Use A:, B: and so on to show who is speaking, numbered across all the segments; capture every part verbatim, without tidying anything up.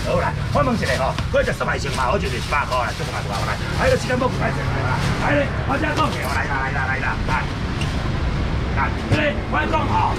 A: 好来。我问一下吼，我食三百千嘛，我就就一百块来，做三百块来。还有时间不不来钱来啦，来咧，我只讲起来啦来啦来啦来。来，咧我讲吼。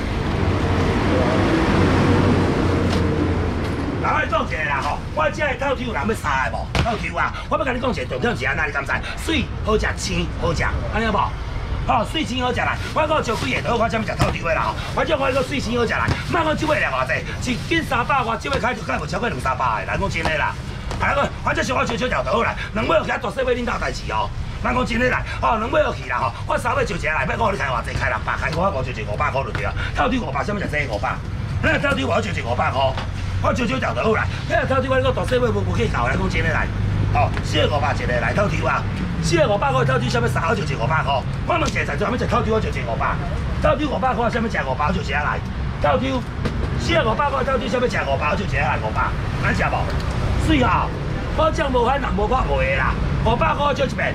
A: 人我讲一个啦吼，我这个透抽人要杀的无？透抽啊！我要甲你讲一个重点是安怎，你敢知？水好食，青好食，安尼无？吼，水青好食来，我讲招几个倒，我才要食透抽的啦吼。我叫我讲水青好食来，莫讲这尾量偌济，是紧三百外，这尾开就开无超过两三百的，来讲真的啦。啊，个，我这想我招招条倒来，两尾起大细尾恁兜代志哦。咱讲真的来，吼，两尾落去啦吼，我三尾招一个来，别讲你开偌济，开六百，开我我招一五百块就对啊。透抽五百，啥物食这五百？咱透抽我招一五百块。 我招招条就好啦，你若透抽我你个大细尾无无计较来讲真诶来，哦，四个五百一个来透抽啊，四个五百块透抽，啥物三我就一五百块。我问一下在座，啥物食透抽我就一五百，透抽五百块，啥物食五百就一来，透抽四个五百块透抽，啥物食五百就一来五百，咱食无？水吼，保证无反人无看无的啦，五百块招一遍。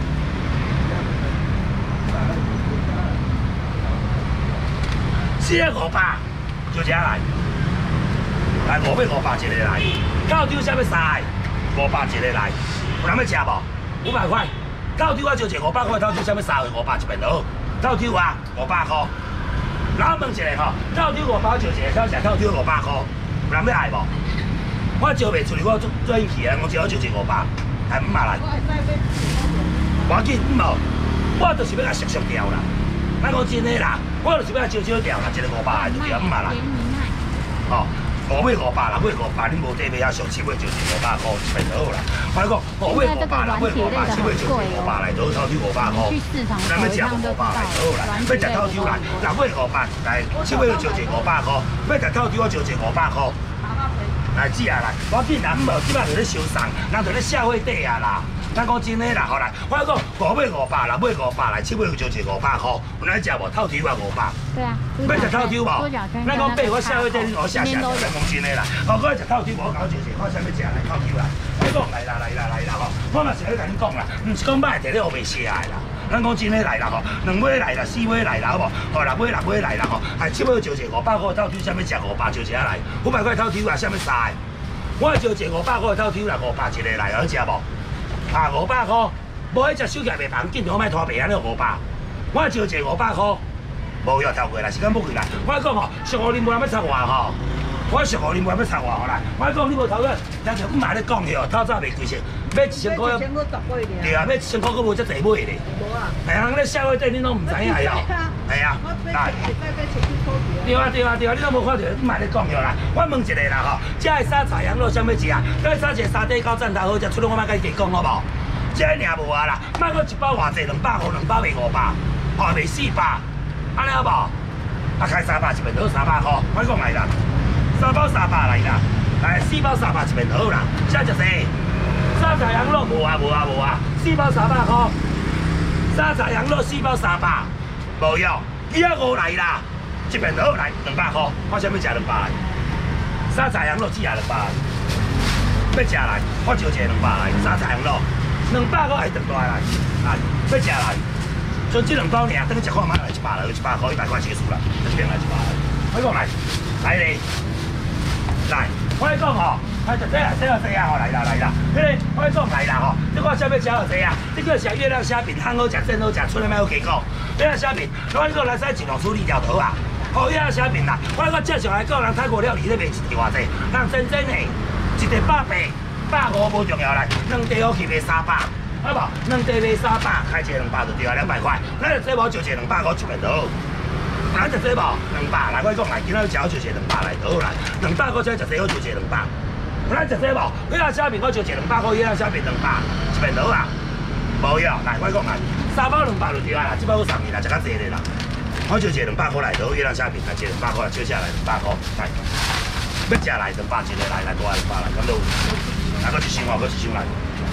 A: 四个五百就一来。 来五百五百一个来，透抽啥物三个，五百一个来，有人要食无？五百块，透抽我招一五百块，透抽啥物三个五百一边倒，透抽啊五百块。然后问一下吼，透抽五百招一个，超食透抽五百块，有人要爱无？我招袂出去，我做做运气啊，我只好招一五百，来五百来。无要紧，唔无，我就是要甲熟熟掉啦。咱讲真诶啦，我就是要招招掉啦，一个五百来就对啊，五百来。哦。 五尾五百，六尾五百，恁无地买啊，上七尾就是五百块，一边就好啦。我讲五尾五百，六尾五百，七尾就是五百来，倒透抽五百块。咱要食五百来就好啦，要食透抽来，六尾五百来，七尾就一五百块，要食透抽我就一五百块。来姊啊来，我紧人无，即摆就咧收送，人就咧社会底啊啦。 咱讲真诶啦，好来，我讲五尾五百，六尾五百来，七尾就一五百块，有人食无？透抽啊五百。对啊。要食透抽无？咱讲八我社会底恁学写写，咱讲真诶啦。哦，我食透抽，我搞一个，看啥物食来透抽啦。我讲来啦来啦来啦吼，我嘛是咧甲你讲啦，毋是讲歹摕咧学袂写的啦。咱讲真诶来啦吼，两尾来啦，四尾来啦，好无？哦，六尾六尾来啦吼，哎，七尾就一五百块透抽，啥物食五百就一来，五百块透抽啊，啥物三个？我就一五百块透抽啦，五百一个来，好食无？ 啊，五百块，无迄只手机袂绑，紧张莫拖白安尼五百。我招一五百块，无要跳过来，时间不过来。我讲吼，俗互恁无人要插我吼，我俗互恁无人要插我吼来。我讲你无头个，人就唔买咧讲去哦，透早袂几钱，买一千块。一千块十块尔。对啊，买一千块佫无遮济买咧。无啊。系啊，咧社会底恁拢唔知影哦。系啊。来。对啊对啊对啊，你拢无看到，唔买咧讲去啦。我问一个啦吼，这个沙茶羊肉啥物食啊？咱炒一个沙底高赞头好食，出来我莫甲你加讲好无？ 这个尔无啊啦，莫搁一包偌济，两百块，两包卖五百，吼卖四百，安尼好无？啊开三百一边倒三百块，我讲来啦，三包三百来啦，来四包三百一边倒啦，啥食济？沙茶羊肉无啊无啊无啊，四包三百块，沙茶羊肉四包三百，无要，一啊五来啦，一边倒来两百块，我啥物食两百来？沙茶羊肉只啊两百来，要食来，我招一个两百来，沙茶羊肉。 两百块还长大来，来要食来，像这两包尔，等食看买来一百来，一百块一百块结束啦，一边来一百来。我讲来，来咧，来，我讲吼，来就这啊，这啊这啊吼，来啦来啦，迄个我讲来啦吼，你看啥物食好这啊？你叫食月亮虾饼，汤好食，真好食，出来莫好加讲。月亮虾饼，我讲来使一两处理条头啊，好月亮虾饼啦，我讲正常来讲，人泰国料理咧卖一条偌济，人真真诶，一条百八。 百五无重要来，两地好去卖三百，好无？两地卖三百，开一个两百就对啊，两百块。咱就这无就一个两百块一边倒，咱就这无两百来，我讲来，今仔日食就一个两百来倒来，两百块才食这好就一个两百。咱就这无，月亮虾饼我就一个两百块，月亮虾饼两百一边倒啊，无要来，我讲来，三包两百就对啊啦，这包我送你啦，食较济咧啦。我就一个两百块来倒，月亮虾饼来一个两百块，接下来两百块来，要食来两百一个来，来多两百来，咁都。 来，搁一箱哦，搁一箱来，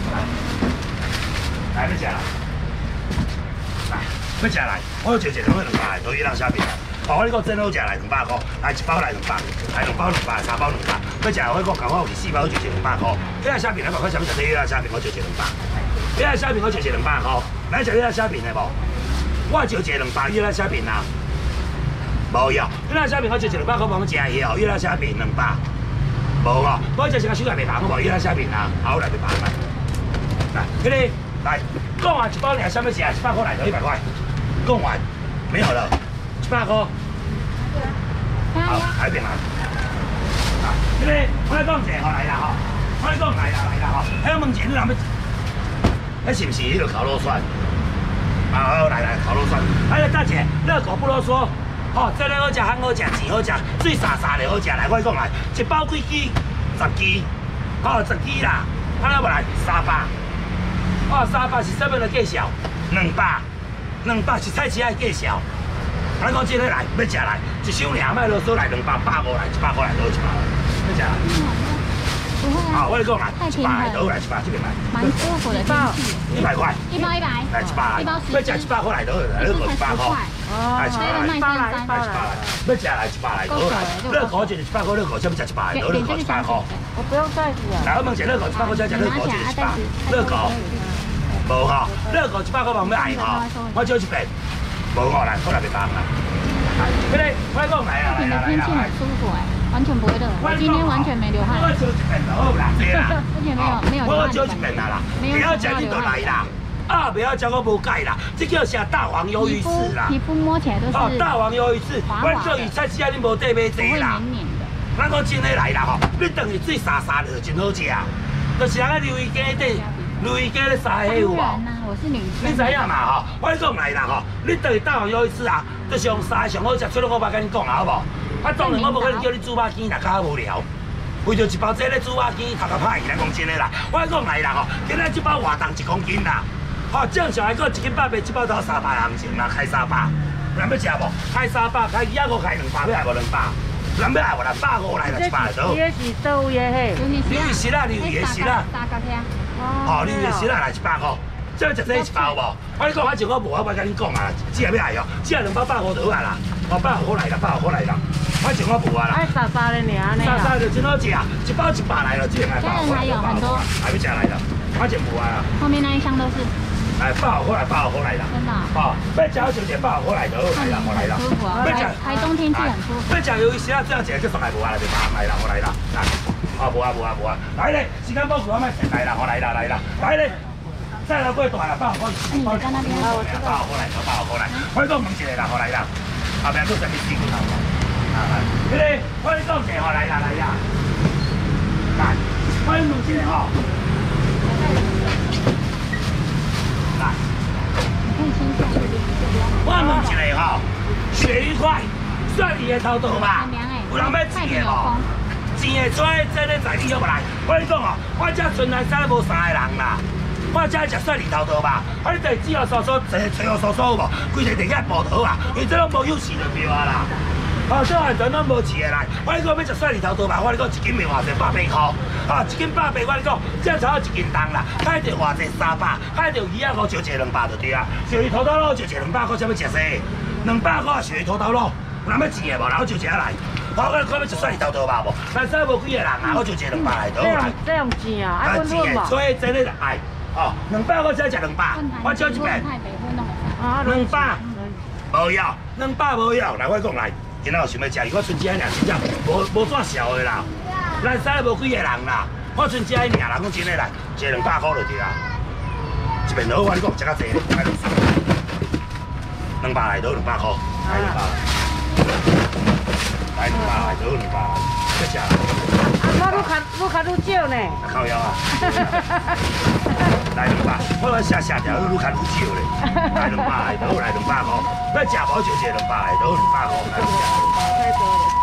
A: 来，要食来，来，要食来，我就一个两百来，都月亮虾饼来。哦，我你讲真好食来，两百块，来一包来两百，来两包两百，三包两百。要食我讲，我有四包就一两百块。月亮虾饼，两百块，啥物食？月亮虾饼我就一两百。月亮虾饼我就一两百块。来食月亮虾饼的无？我就一两百月亮虾饼啦。无要，月亮虾饼我就一两百块，帮我食去哦。月亮虾饼两百。 无哦，我这是个手来袂白，我无伊拉下面啊，好来袂白来。来，迄个来，讲完一包两什么钱？一百块来头一百块，讲完没有了，一百块。好，改变啦。啊，迄个我来讲一下吼来啦吼，我来讲来啦来啦吼，迄个问钱你若要，迄是毋是迄个烤肉串？啊，好来来烤肉串，哎呀大姐，热狗不啰嗦。 哦，这个好食，很好食，钱好食，水沙沙的好食。来，我讲来，一包几支？十支。哦，十支啦。啊，无来三百。哦，三百是什么的介绍？两百，两百是菜市仔介绍。咱讲这个来，要食来，一箱尔，卖啰嗦来两百，百五来，一百块来倒一百。要食来。
B: 不会啊。
A: 好，我跟你讲来，一百来倒来，一百这边来。
B: 蛮舒服的天气。
A: 一百块。一
B: 包一百。
A: 来一百来。
B: 一包十。
A: 要食一百块来倒，来热狗一百块。
B: 哦，所以卖三三，
A: 要食来一百来，倒来。热狗就是一百块，热狗先不食一百，倒热狗一百块。
B: 我不用袋子啊。
A: 来，我问一下，热狗一百块，先食热狗就是一百。热狗，无吼，热狗一百块，望要爱吼，我少一遍。无吼，来，过来别打啦。这个，我讲来啊，来啦来啦。天气很舒服哎，完全不会热。我今天完全没流汗。我少一遍就好啦，对啦。
B: 而且没有没有流汗。
A: 我少一遍啦啦，不要食你就来啦。 啊！不要叫我无解啦，这叫啥大王鱿鱼翅啦。
B: 皮肤摸起来都是
A: 哦，大王鱿鱼翅，我做鱼菜市仔你无得买这啦。
B: 黏黏的。
A: 咱讲真诶来啦吼，你等于水沙沙的就真好食，就是人个鲈鱼羹底，鲈鱼羹咧沙迄有无？
B: 我是女生。
A: 你知影嘛吼？我讲来啦吼，你等于大王鱿鱼翅啊，就是用沙上好食，出了我爸跟你讲啊，好无？啊，当然我无可能叫你煮肉羹啦，较无聊。为着一包这咧煮肉羹，头壳歹去来讲真诶啦。我讲来啦吼，今仔这包偌重一公斤啦。 好，正常来讲，一斤百八，这包都三百行情啦，开三百。人要食无？开三百，开二啊五，开两百，要来无两百？人要来无？来百五来啦，一百就。
C: 这是倒位的嘿。
A: 鲈鱼丝啦，鲈鱼的丝啦。
B: 三角片。
A: 哦，鲈鱼的丝啦，来一百块。这要食这一包无？我你讲，我就我无，我不跟你讲啊，只系要来哦，只系两包百五就好啊啦。哦，百五好来啦，百五好来啦。我就我无啊啦。
C: 哎，沙沙的尔呢。
A: 沙沙就真好食，一包一百来了，这个来百五，百五，还要食来啦。我就无啊啦。
B: 后面那一箱都是。
A: 来，八号过来，八号过来啦！真的。哦，要食小姐八号过来就来啦，我来啦。
B: 舒服啊！台台东天气很舒服。
A: 要食鱿鱼丝啊，这样食就上来无啊，就八来啦，我来啦。来，啊无啊无啊无啊，来咧，时间宝贵，我卖钱来啦，我来啦来啦，来咧。再来过大啦，八号过来。
B: 你在那边。
A: 我知道。八号过来，八号过来。我讲问一下啦，我来啦。后面做什么事骨头？啊来，这个我讲一下，我来啦来啦。来，我问一下吼。 我问一个吼，鳕鱼块算你的头道吧？有人要钱的无？钱的出来，这个在你好不来？我跟你讲哦，我这纯南山无三个人啦，我这食算你头道吧？我你第只要叔叔，坐找我叔叔有无？规个地下报道啊，因为这拢无有钱就对啊啦。哦，这汉人拢无钱的来，我跟你讲要食蒜泥头刀吧，我跟你讲一斤卖偌济百八块，啊，一斤百八，我跟你讲，这才有一斤重啦，海着偌济三百，海着鱼啊五就一两百就对啊，鳕鱼头刀肉就一两百块，才要食些，两百块鳕鱼头刀肉，有人要钱的无？然后就一下来，我跟你讲要食蒜泥头刀吧无？咱这无几个人啊，我就一两百来倒来。
C: 这样钱啊，爱分润嘛。
A: 所以真的爱，哦，两百我才食两百，我少一百，
C: 啊，
A: 两百，无要，两百无要，来我讲来。 今仔有想要食鱼，我剩只尔，真正无无怎烧的啦。咱使无几个人啦，我剩只尔，人讲真诶啦，一两百块就对啊。一边好，我你讲食较济咧，买两百，两百来倒两百块，来两百，来两百来倒两百，要食啦。
C: 啊，我愈较愈较愈少呢。
A: 靠腰啊！来两百，我来下下条愈较愈少咧。来两百来倒，来两百块。 要食无就一两百来，倒两百块来食。
C: 太多了。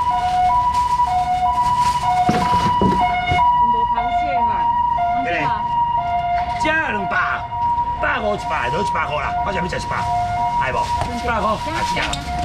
C: 无螃蟹嘛？
A: 这个，这两百，百五一百，倒一百块啦。我想要食一百，爱无？一百块，来吃。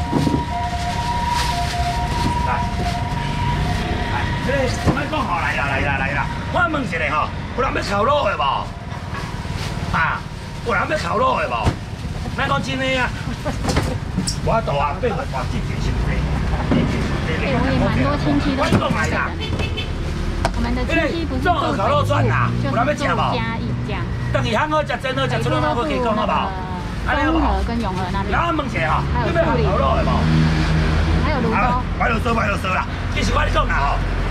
A: 来，来，这个我讲好来啦，来啦，来啦。我问一下吼，有人要烤肉的无？啊，有人要烤肉的无？咱讲真诶啊。 我大阿伯我自己兄弟，
B: 对，我也蛮多亲戚都是这样的。我们的亲戚不是做烤肉串啦，就是做嘉义家。等伊很好食，真好食，出来我可以讲好不好？中和跟永和那边。然后问一下吼，你要烤肉的无？还有泸州。买泸州，买泸州啦。其实我跟你讲啦吼，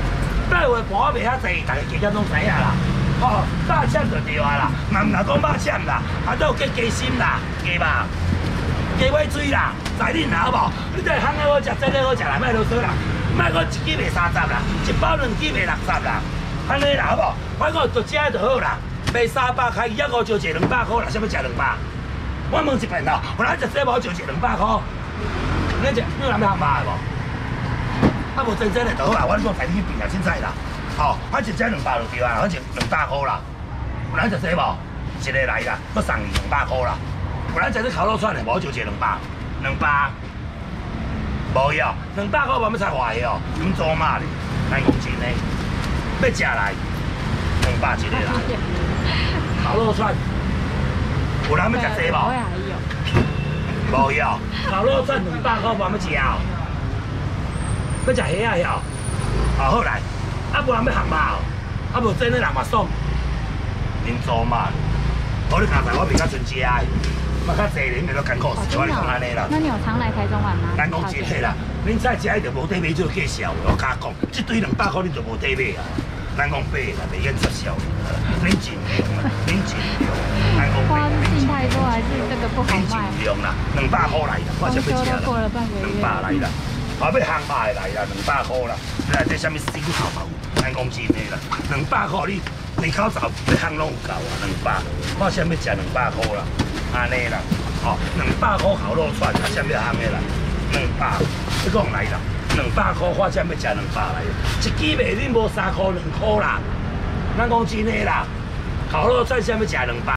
A: 待会盘袂遐济，大家加减拢知影啦。哦，肉签就对啊啦，嘛唔若讲肉签啦，啊都有加鸡心啦，鸡肉、鸡尾水啦，在恁啦好无？你这烘个好食，这个好食啦，莫啰嗦啦，莫讲一支卖三十啦，一包两支卖六十啦，安尼啦好无？反正就食就好啦，卖三百块，一五就一两百块啦，啥物食两百？我问一遍啦，有人食这无就一两百块？你食你有人要烘肉的无？啊无真真的就好啦，我你讲带你去变下凊彩啦。哦，反正只两百就对啊，反正两百块啦。有人食这无？一个来啦，要送你两百块啦。有人食这烤肉串的，无就一两百，两百。无要，两百块我要才坏的哦，你们做嘛哩？咱讲真的，要食来，两百一个来。烤肉串，有人要食这无？
B: 我也有。
A: 无要，烤肉串两百块我要食哦。要食虾啊晓？哦好来，啊无人要烘肉哦，啊无真的人嘛爽。恁做嘛？我你刚才我比较纯食的，嘛较济恁咪都艰苦死，我你讲安尼啦。
B: 那你有常来台中玩吗？
A: 咱讲真诶啦，恁再食伊就无底买做介绍的，我甲讲，这堆两百块恁就无底买啊。咱讲买啦，袂瘾出销的，恁尽量啦，恁尽量。咱讲
B: 花进太多还是这个不好
A: 恁尽
B: 卖？
A: 量啦，两百块来啦，我想要食啦。两百来啦，我要烘肉的来啦，两百块啦。你来这啥物新头嘛有？咱讲真诶啦，两百块你。你口罩要烘拢有够啊，两百，我想要食两百块啦，安尼啦，哦，两百块烤肉串，啊，想要烘的啦，两百，你讲来啦，两百块我想要食两百来，一支卖恁无三块两块啦，咱讲真的啦，烤肉串想要食两百。